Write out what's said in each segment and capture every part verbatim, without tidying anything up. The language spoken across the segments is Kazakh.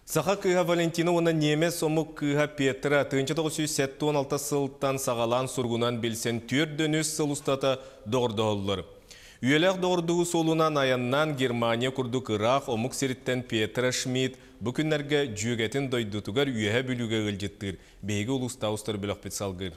Саха кыха Валентина оны немес омук кыха Петра тыынчы тоғыз жүз сексен алты сылттан сағалан сургунан билсен түр дөнөс сыл устата доғырдығылыр. Үйелек доғырдығы солунан аяннан Германия күрдік Ирақ омук сериттен Петра Шмидт бүкінлерге жүгетін дойдутугар үйеге бүліге ғылжеттір. Бейгі ұлыста ұстар біліқ бет салғыр.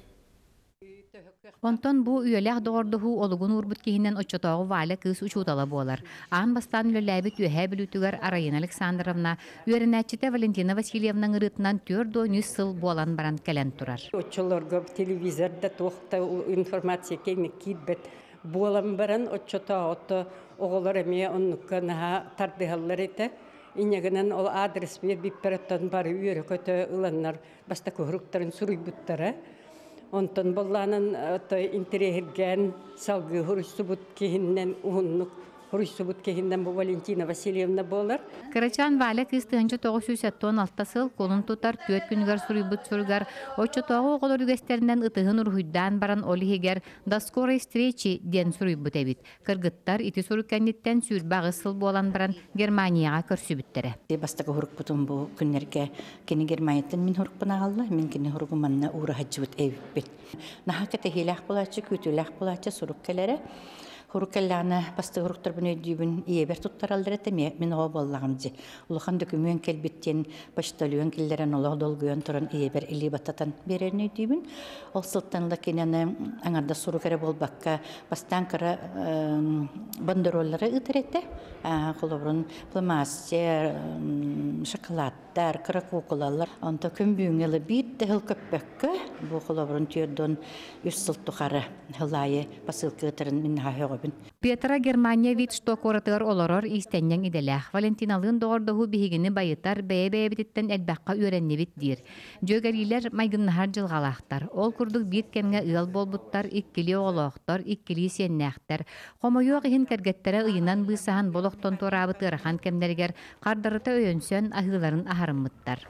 Онтон бу үйелек доғырдығы олығын урбут кейінен отчотоғы валя кыз учутала болар. Ан бастан үлеләбіт үйеге білітігер Арайын Александровна, үйерінәтчіте Валентина Васильевнаның ырытынан төрдо нүс сыл болан баран кәлен тұрар. Отчолорга телевизорда тоқта информация кейні кейтбет болан баран отчотоғы оғылар әме онныққа наға тардығалар еті. Инегінен ол адрес бер биппереттен бары үйері көті ұланар баста көріктарын сүрейбіттары. Онтон болланын интерегерген салгы хұрыссыбыт кейіннен ұғыннық хұрыссыбыт кейіннен бұл Валентина Васильевна болар. Карачан валя кыз тыынчы тоғыз жүз сексен алты сыл колун тутар төт күнгөр сурыйбыт сургар очотоғы оғылыр үгестерінен ытығын урхуйдан баран олихегер до скорой встречи ден сурыйбыт эбит. Кыргыттар ити сурыккенниттен сүйірбағы сыл болан баран Германияға көрсүбіттері. Бастағы хұрықпытын бұл күннерге кені Германияттан мен хұрықпына алла, мен кені хұрығыманна ура хаджыбыт эбіппет. Наха кәті хейләқ болачы, күтіләқ болачы сурық кәлері. Хурукаллана басты хуруктар буны дүйбүн иебер туттаралдыр этеме мен о боллагамжы. Улахан документ келбиттен почтальон киллерен олог долгуен туран иебер или баттан берерне дүйбүн. Ол сылтанла кенене аңарда суру кере болбакка бастан кара бандероллары ытерете. Холобрун пластмастер, шоколадтар, кракукулалар. Анта көмбүңеле бит дел көппеккө бу холобрун түйдөн үс сылт тухары хылайы посылка терен мен хагы. Петра Германия вид что коратыр олорор истеннен иделях. Валентиналын доғырдығы бігіні байытар бәе-бәе бітіттен әлбәққа өрәнне бит дир. Жөгәрилер майгыннахар жылғалақтар. Ол күрдік биткенге ұял болбуттар, иккілі оғылықтар, иккілі сеннәқтар. Қомойуақ ихін кәргеттері ұйынан бұйсахан болуқтон торабыты ырахан кемдергер қардарыта өйінсен ахыларын ахарымыттар.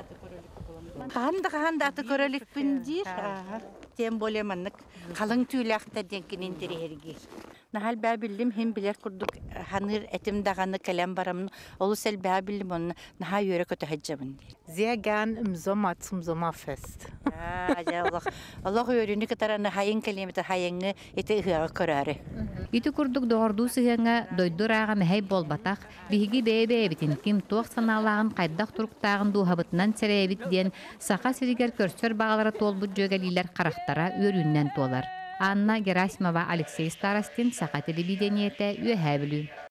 Қағанда аты көрелік піндер. Тем более маннык қалың түйләқті денкінен дерерге. Нахал бәбілім хем білер күрдік ханыр әтім дағаны кәлем барамын. Олы сәл бәбілім оны наха өре көті хаджабын. Sehr gern im Sommer zum Sommerfest. Allah örünü кытараны хайын кәлеметі хайыңы еті ұғыға көрәрі. Ити күрдік доғырду сығыңа дойдыр ағын әй болбатақ, бігі бәе-бәе бітін кім тоқ саналағын қайдақ тұрықтағын дуғабытынан сәрәйбіт ден сақа сірігер көрсір бағалары толбыт жөгалилер қарақтара өріннен толар. Анна Герасимова, Алексей Старостин, Сақа телевидениеті, Үйәбілі.